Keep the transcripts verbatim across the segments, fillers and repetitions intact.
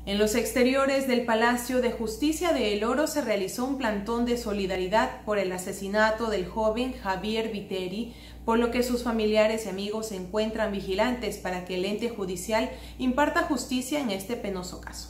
En los exteriores del Palacio de Justicia de El Oro se realizó un plantón de solidaridad por el asesinato del joven Javier Viteri, por lo que sus familiares y amigos se encuentran vigilantes para que el ente judicial imparta justicia en este penoso caso.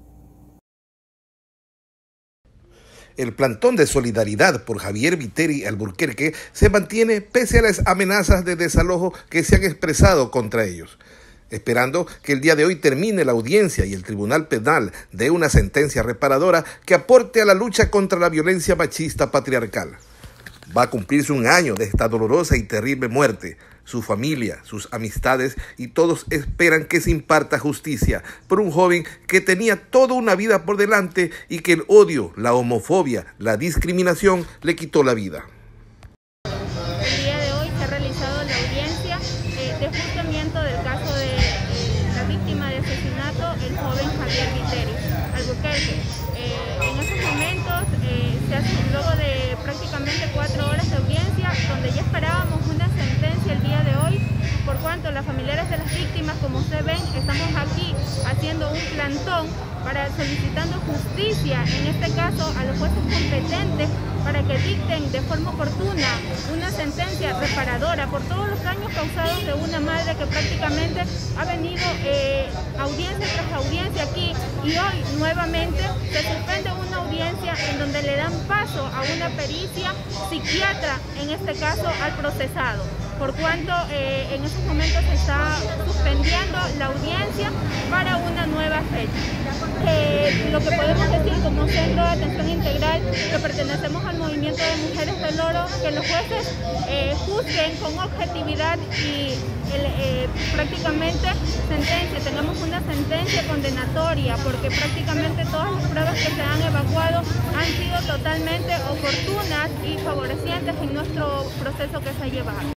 El plantón de solidaridad por Javier Viteri Alburquerque se mantiene pese a las amenazas de desalojo que se han expresado contra ellos, esperando que el día de hoy termine la audiencia y el Tribunal Penal dé una sentencia reparadora que aporte a la lucha contra la violencia machista patriarcal. Va a cumplirse un año de esta dolorosa y terrible muerte. Su familia, sus amistades y todos esperan que se imparta justicia por un joven que tenía toda una vida por delante y que el odio, la homofobia, la discriminación le quitó la vida. El día de hoy se ha realizado la audiencia eh, de juzgamiento del caso de eh, la víctima de asesinato, el joven Javier Viteri Alburquerque. Eh, en esos momentos, eh, se hace, luego de prácticamente cuatro horas de audiencia, donde ya esperábamos una sentencia el día de hoy, por cuanto las familiares de las víctimas, como ustedes ven, estamos aquí haciendo un plantón para solicitando justicia, en este caso a los jueces competentes, para que dicten de forma oportuna una sentencia reparadora por todos los daños causados de una madre que prácticamente ha venido eh, audiencia tras audiencia aquí, y hoy nuevamente se suspende una audiencia en donde le dan paso a una pericia psiquiatra, en este caso al procesado, por cuanto eh, en estos momentos se está suspendiendo la audiencia para una nueva fecha. Eh, lo que podemos decir como Centro de Atención Integral, que pertenecemos al Movimiento de Mujeres del Oro, que los jueces eh, juzguen con objetividad y el, eh, prácticamente sentencia, tengamos una sentencia condenatoria, porque prácticamente todas las pruebas que se han evacuado han sido totalmente oportunas y favorecientes en nuestro proceso que se ha llevado.